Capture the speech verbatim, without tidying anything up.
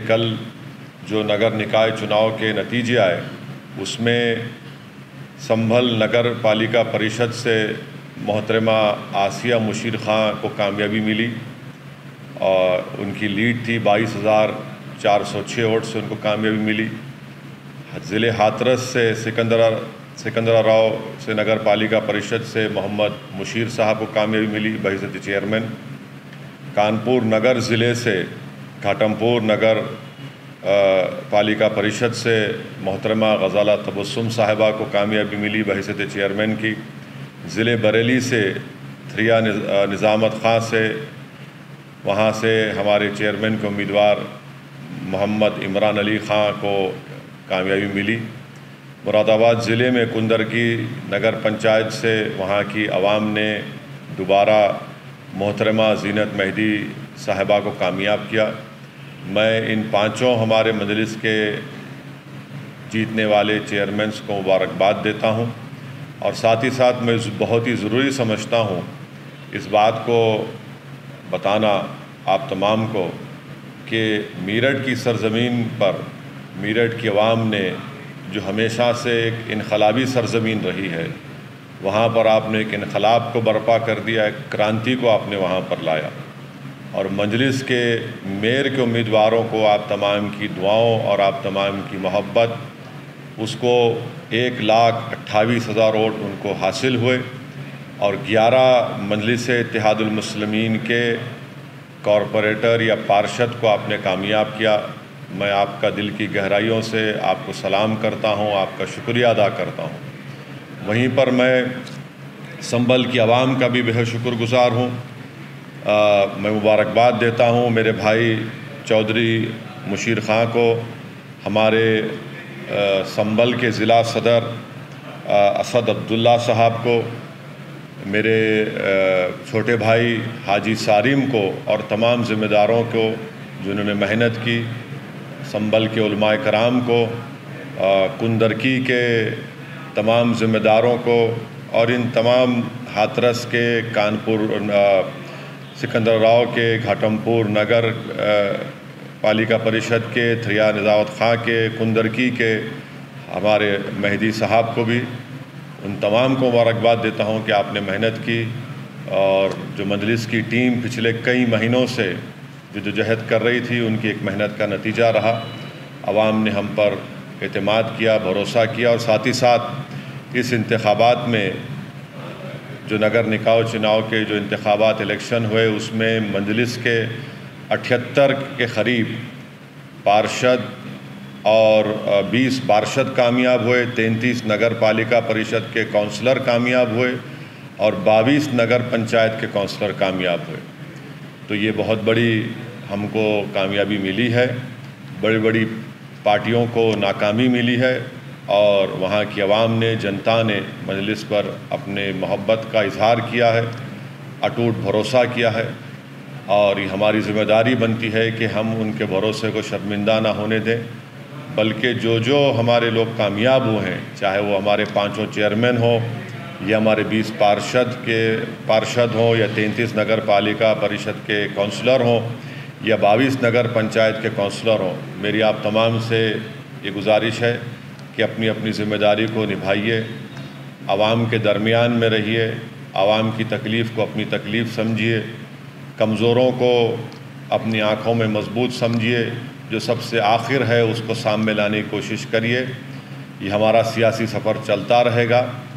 کل جو نگر نکائے چناؤ کے نتیجے آئے اس میں سنبھل نگر پالیکا پریشد سے محترمہ آسیہ مشیر خان کو کامیابی ملی اور ان کی لیڈ تھی بائیس ہزار چار سو چھ ووٹ سے ان کو کامیابی ملی۔ ضلع ہاتھرس سے سکندرا سکندرا راؤ سے نگر پالیکا پریشد سے محمد مشیر صاحب کو کامیابی ملی بحیثیت چیئرمین۔ کانپور نگر ضلع سے گھاٹمپور نگر پالیکا پریشد سے محترمہ غزالہ تبسم صاحبہ کو کامیابی ملی بحیثیت چیئرمین کی۔ ضلع بریلی سے تھریا نظامت خان سے وہاں سے ہمارے چیئرمین کے امیدوار محمد عمران علی خان کو کامیابی ملی۔ مراد آباد ضلع میں کندرکی نگر پنچایت سے وہاں کی عوام نے دوبارہ محترمہ زینت مہدی صاحبہ کو کامیاب کیا۔ میں ان پانچوں ہمارے مجلس کے جیتنے والے چیئرمینس کو مبارکباد دیتا ہوں، اور ساتھ ہی ساتھ میں بہت ہی ضروری سمجھتا ہوں اس بات کو بتانا آپ تمام کو کہ میرٹھ کی سرزمین پر میرٹھ کی عوام نے جو ہمیشہ سے ایک انقلابی سرزمین رہی ہے، وہاں پر آپ نے ایک انقلاب کو برپا کر دیا، ایک کرانتی کو آپ نے وہاں پر لایا، اور مجلس کے میئر کے امیدواروں کو آپ تمام کی دعاؤں اور آپ تمام کی محبت اس کو ایک لاکھ اٹھائیس ہزار ووٹ ان کو حاصل ہوئے، اور گیارہ مجلس اتحاد المسلمین کے کارپوریٹر یا پارشد کو آپ نے کامیاب کیا۔ میں آپ کا دل کی گہرائیوں سے آپ کو سلام کرتا ہوں، آپ کا شکریہ ادا کرتا ہوں۔ وہیں پر میں سنبھل کی عوام کا بھی بہت شکر گزار ہوں۔ آ, میں مبارکباد دیتا ہوں میرے بھائی چودھری مشیر خان کو، ہمارے سنبھل کے ضلع صدر آ, اسد عبداللہ صاحب کو، میرے چھوٹے بھائی حاجی سارم کو، اور تمام ذمہ داروں کو جنہوں نے محنت کی، سنبھل کے علماء کرام کو، کندرکی کے تمام ذمہ داروں کو، اور ان تمام ہاتھرس کے، کانپور سکندر راؤ کے، گھاٹمپور نگر پالیکا پریشد کے، تھریا نظامت خان کے، کندرکی کے ہمارے مہدی صاحب کو بھی، ان تمام کو مبارکباد دیتا ہوں کہ آپ نے محنت کی، اور جو مجلس کی ٹیم پچھلے کئی مہینوں سے جدوجہد کر رہی تھی ان کی ایک محنت کا نتیجہ رہا۔ عوام نے ہم پر اعتماد کیا، بھروسہ کیا، اور ساتھ ہی ساتھ اس انتخابات میں جو نگر نکاؤ چناؤ کے جو انتخابات الیکشن ہوئے اس میں مجلس کے اٹھہتر کے قریب پارشد اور بیس پارشد کامیاب ہوئے، تینتیس نگر پالیکا پریشد کے کونسلر کامیاب ہوئے، اور بائیس نگر پنچایت کے کونسلر کامیاب ہوئے۔ تو یہ بہت بڑی ہم کو کامیابی ملی ہے، بڑی بڑی پارٹیوں کو ناکامی ملی ہے، اور وہاں کی عوام نے، جنتا نے مجلس پر اپنے محبت کا اظہار کیا ہے، اٹوٹ بھروسہ کیا ہے، اور یہ ہماری ذمہ داری بنتی ہے کہ ہم ان کے بھروسے کو شرمندہ نہ ہونے دیں، بلکہ جو جو ہمارے لوگ کامیاب ہوئے ہیں، چاہے وہ ہمارے پانچوں چیئرمین ہوں، یا ہمارے بیس پارشد کے پارشد ہوں، یا تینتیس نگر پالیکا پریشد کے کونسلر ہوں، یا بائیس نگر پنچایت کے کونسلر ہوں، میری آپ تمام سے یہ گزارش ہے کہ اپنی اپنی ذمہ داری کو نبھائیے، عوام کے درمیان میں رہیے، عوام کی تکلیف کو اپنی تکلیف سمجھیے، کمزوروں کو اپنی آنکھوں میں مضبوط سمجھیے، جو سب سے آخر ہے اس کو سامنے لانے کی کوشش کریے۔ یہ ہمارا سیاسی سفر چلتا رہے گا۔